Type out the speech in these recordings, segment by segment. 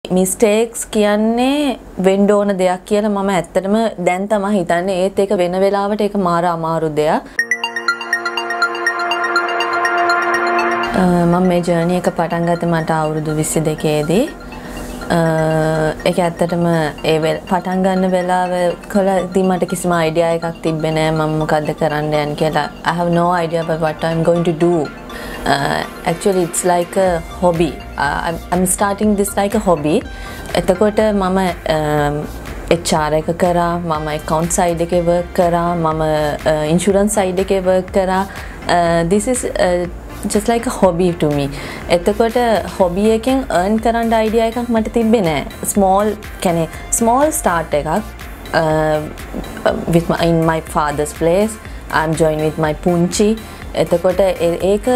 Mistakes කියන්නේ වෙන්න ඕන දෙයක් කියලා මම ඇත්තටම දැන් තමයි හිතන්නේ. ඒත් ඒක වෙන වෙලාවට ඒක මාර අමාරු දෙයක්. මම මේ ජර්නි එක පටන් ගත්තේ මට අවුරුදු 22 දී. ඒක ඇත්තටම ඒ පටන් ගන්න වෙලාව කලදී මට කිසිම අයිඩියා එකක් තිබ්බේ නෑ මම මොකද්ද කරන්න යන්නේ කියලා. I have no idea about what I'm going to do. Actually it's like a hobby. I'm starting this like a hobby. එතකොට මම HR එක කරා, මම account side එකේ work කරා, මම insurance side එකේ work කරා. This is just like a hobby to me. එතකොට hobby එකෙන් earn කරන්න idea එකක් මට තිබ්බේ නෑ. Small start එකක් in my father's place. I'm joined with my punchi. එතකොට ඒක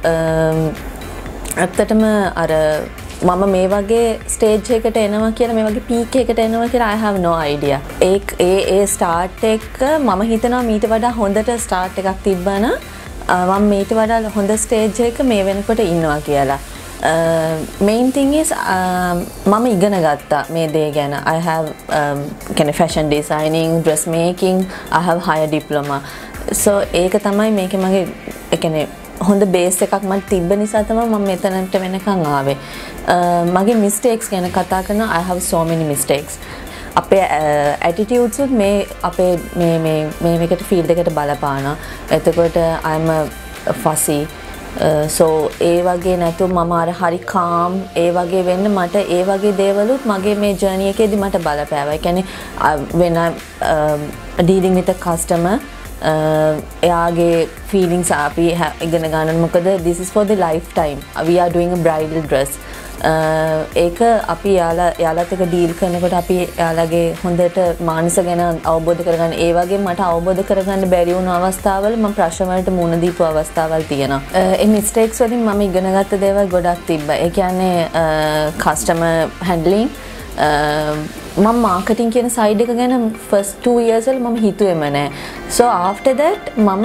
ඇත්තටම අර මම මේ වගේ ස්ටේජ් එකට එනවා කියලා මේ වගේ පීක් එකට එනවා කියලා I have no idea. ඒ ස්ටාර්ට් එක මම හිතනවා මීට වඩා හොඳට ස්ටාර්ට් එකක් තිබ්බනම් මම මීට වඩා හොඳ ස්ටේජ් එක මේ වෙනකොට ඉන්නවා කියලා. Main thing is මම ඉගෙන ගත්තා මේ දේ ගැන. I have fashion designing, dressmaking, I have higher diploma. So ඒක තමයි මේකේ මගේ හොඳ බේස් එකක් මට තිබ්බ නිසා තමයි මම මෙතනට වෙනකන් ආවේ. මගේ mistakes ගැන කතා කරනවා. I have so many mistakes. අපේ attitudes උත් මේ අපේ මේකට field එකට බලපානවා. එතකොට I'm a fussy. So ඒ වගේ නැතුව මම අර හරි calm ඒ වගේ වෙන්න මට ඒ වගේ දේවලුත් මගේ මේ journey එකේදී මට බලපෑවා. ඒ කියන්නේ when I'm dealing with a customer එයාගේ feelings අපි ඉගෙන ගන්න මොකද this is for the lifetime. We are doing a bridal dress. ඒක අපි යාලත් එක්ක ඩීල් කරනකොට අපි යාලගේ හොඳට මානස ගැන අවබෝධ කරගන්න ඒ වගේ මට අවබෝධ කරගන්න බැරි වුණු අවස්ථාවල මම ප්‍රශ්න වලට මුහුණ දීපු අවස්ථාවල් තියෙනවා. ඒ මිස්ටේක්ස් වලින් මම ඉගෙන ගත්ත දේවල් ගොඩක් තිබ්බා. ඒ කියන්නේ customer handling මම මාකටිං කියන සයිඩ් එක ගැන first 2 years වල මම හිතුවේම නෑ. So after that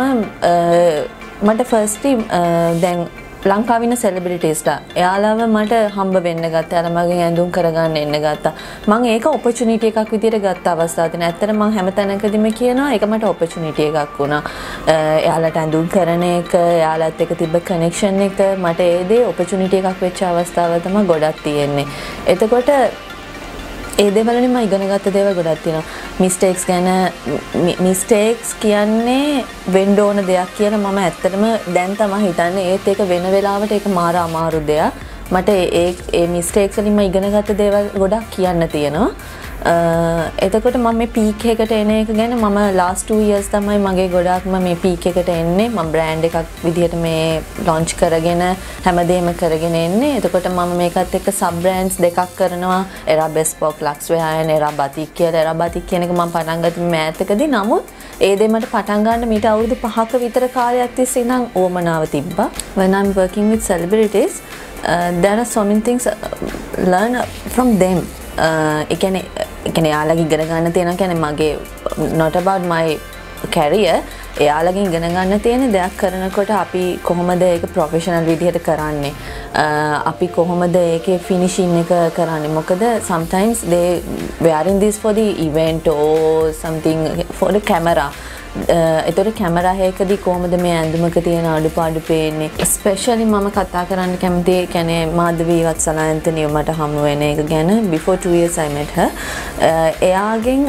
මට firstly දැන් ලංකාවේ ඉන්න celebritiesලා එයාලව මට හම්බ වෙන්න ගත්තා. එයාලා මගෙන් ඇඳුම් කරගන්න එන්න ගත්තා. මම ඒක opportunity එකක් විදියට ගත්ත අවස්ථාවක් තියෙනවා. ඇත්තට මම හැම තැනකදීම කියනවා ඒක මට opportunity එකක් වුණා. එයාලට ඇඳුම් කරන එක, එයාලත් එක්ක තිබ්බ connection එක මට ඒ දේ opportunity එකක් වෙච්ච අවස්ථාවල් තමයි ගොඩක් තියෙන්නේ. එතකොට ඒ දේවල්වලින් මම ඉගෙන ගත්ත දේවල් ගොඩක් තියෙනවා. මිස්ටේක්ස් ගැන මිස්ටේක්ස් කියන්නේ වෙන්න ඕන දෙයක් කියලා මම ඇත්තටම දැන් තමයි හිතන්නේ. ඒත් ඒක වෙන වෙලාවට ඒක මාර අමාරු දෙයක්. මට ඒ මිස්ටේක්ස් වලින් මම ඉගෙන ගත්ත දේවල් ගොඩක් කියන්න තියෙනවා. එතකොට මම මේ පීක් එකට එන එක ගැන මම last 2 years තමයි මගේ ගොඩක්ම මේ පීක් එකට එන්නේ. මම brand එකක් විදිහට මේ launch කරගෙන හැමදේම කරගෙන එන්නේ. එතකොට මම මේකත් එක්ක sub brands දෙකක් කරනවා. Era Bespoke Luxwear and Era Batik කියලා. Era Batik කියන එක මම පටන් ගත්තේ මෑතකදී. නමුත් ඒ දේ මට පටන් ගන්න මීට අවුරුදු 5ක විතර කාලයක් තිස්සේ ඉඳන් ඕමනාව තිබ්බා. When I'm working with celebrities, there are so many things learn from them. ඒ කියන්නේ යාළගේ ඉගෙන ගන්න තියෙනවා කියන්නේ මගේ not about my career. එයාලගෙන් ඉගෙන ගන්න තියෙන දෙයක් කරනකොට අපි කොහොමද ඒක ප්‍රොෆෙෂනල් විදිහට කරන්නේ, අපි කොහොමද ඒකේ ෆිනිෂින් එක කරන්නේ. මොකද sometimes they wearing this for the event or something for the camera. එතකොට කැමරා එකදී කොහොමද මේ ඇඳුමක තියෙන අඩුපාඩු පේන්නේ. ස්පෙෂලි මම කතා කරන්න කැමති කියන්නේ මාධවී වත්සලා ඇන්තනිය මට හමු වෙන එක ගැන. Before 2 years I met her. එයාගෙන්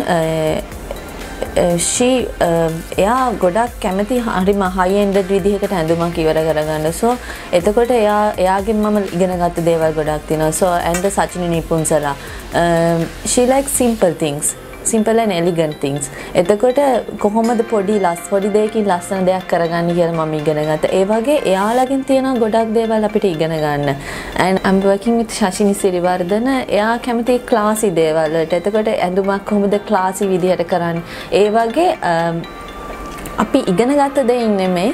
එයා ගොඩක් කැමති හරිම high end විදිහකට ඇඳුමක් ඉවර කරගන්න. So එතකොට එයාගෙන් මම ඉගෙන ගත්ත දේවල් ගොඩක් තියෙනවා. So and Sachini Nipunsala, she likes simple things. Simple and elegant things. එතකොට කොහොමද පොඩි දෙයකින් ලස්සන දෙයක් කරගන්නේ කියලා මම ඉගෙන ගත්තා. ඒ වගේ එයාලගෙන් තියෙන ගොඩක් දේවල් අපිට ඉගෙන ගන්න. And I'm working with Shashini Siriwardana. එයා කැමති ක්ලාසි දේවල් වලට. එතකොට ඇඳුමක් කොහොමද ක්ලාසි විදිහට කරන්නේ. ඒ වගේ අපි ඉගෙන ගත්ත දෙයින් නෙමෙයි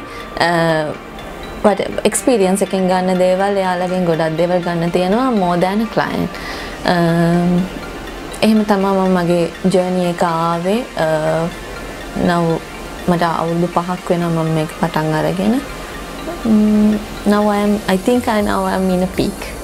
experience එකෙන් ගන්න දේවල් එයාලගෙන් ගොඩක් දේවල් ගන්න තියෙනවා more than a client. එහෙම තමයි මම මගේ ජර්නි එක ආවේ. මට අවුරුදු 5ක් වෙනවා මම මේක පටන් අරගෙන. Now I think I am in a peak.